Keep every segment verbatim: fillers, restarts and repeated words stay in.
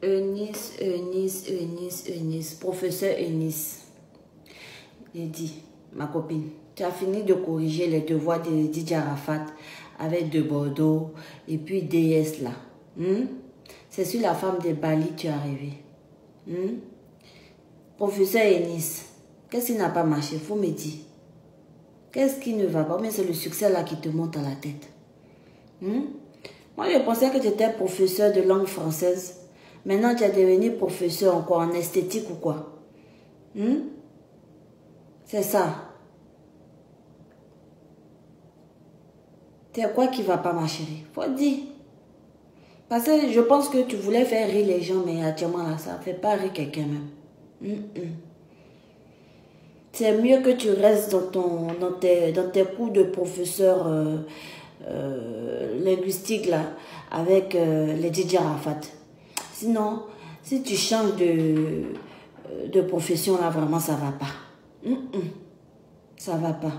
Eunice, Eunice, Eunice, Eunice, professeur Eunice. J'ai dit, ma copine, tu as fini de corriger les devoirs de Didier Arafat avec de Bordeaux et puis D S là. Hmm? C'est sur la femme de Bali que tu es arrivé. Hmm? Professeur Eunice, qu'est-ce qui n'a pas marché? Faut me dire. Qu'est-ce qui ne va pas? Mais c'est le succès là qui te monte à la tête. Hmm? Moi, je pensais que tu étais professeur de langue française. Maintenant, tu es devenu professeur en quoi? En esthétique ou quoi? Hmm? C'est ça. C'est quoi qui va pas, ma chérie? Faut dire. Parce que je pense que tu voulais faire rire les gens, mais actuellement, là, ça ne fait pas rire quelqu'un même. Mm -mm. C'est mieux que tu restes dans, ton, dans, tes, dans tes cours de professeur euh, euh, linguistique, là, avec euh, les Didier Arafat. Sinon, si tu changes de, de profession, là, vraiment, ça va pas. Mm -mm. Ça va pas.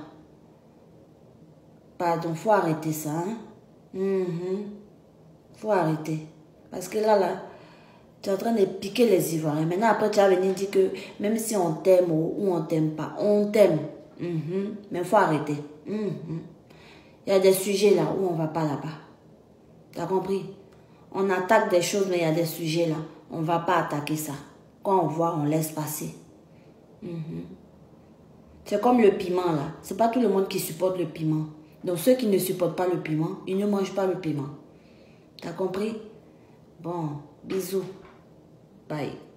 Pardon, faut arrêter ça. Hein? Mm-hmm. Faut arrêter. Parce que là, là, tu es en train de piquer les Ivoiriens. Maintenant, après, tu vas venir dire que même si on t'aime ou, ou on t'aime pas, on t'aime. Mm-hmm. Mais il faut arrêter. Mm-hmm. Il y a des sujets là où on va pas là-bas. Tu as compris? On attaque des choses, mais il y a des sujets là. On ne va pas attaquer ça. Quand on voit, on laisse passer. Mm-hmm. C'est comme le piment là. C'est pas tout le monde qui supporte le piment. Donc ceux qui ne supportent pas le piment, ils ne mangent pas le piment. T'as compris? Bon, bisous. Bye.